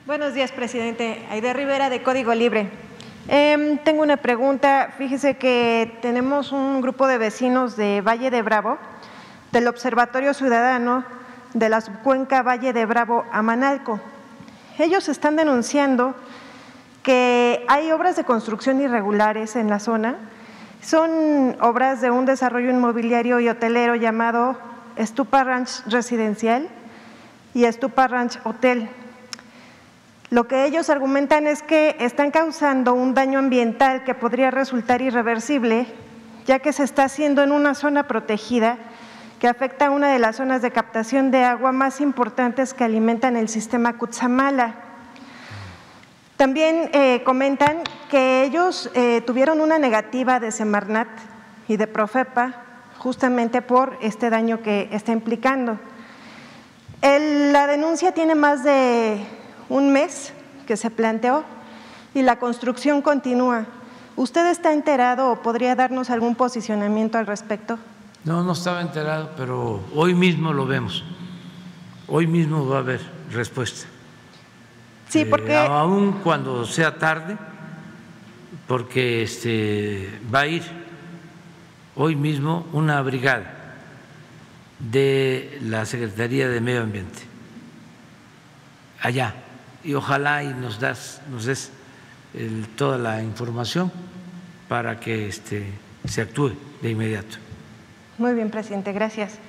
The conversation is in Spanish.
Buenos días, presidente. Aide Rivera, de Código Libre. Tengo una pregunta. Fíjese que tenemos un grupo de vecinos de Valle de Bravo, del Observatorio Ciudadano de la Subcuenca Valle de Bravo a Manalco. Ellos están denunciando que hay obras de construcción irregulares en la zona. Son obras de un desarrollo inmobiliario y hotelero llamado Stupa Ranch Residencial y Stupa Ranch Hotel. Lo que ellos argumentan es que están causando un daño ambiental que podría resultar irreversible, ya que se está haciendo en una zona protegida que afecta a una de las zonas de captación de agua más importantes que alimentan el sistema Cutzamala. También comentan que ellos tuvieron una negativa de Semarnat y de Profepa justamente por este daño que está implicando. La denuncia tiene más de un mes que se planteó y la construcción continúa. ¿Usted está enterado o podría darnos algún posicionamiento al respecto? No, no estaba enterado, pero hoy mismo lo vemos. Hoy mismo va a haber respuesta. Sí, porque aún cuando sea tarde, porque va a ir hoy mismo una brigada de la Secretaría de Medio Ambiente allá, y ojalá y nos des toda la información para que se actúe de inmediato. Muy bien, presidente, gracias.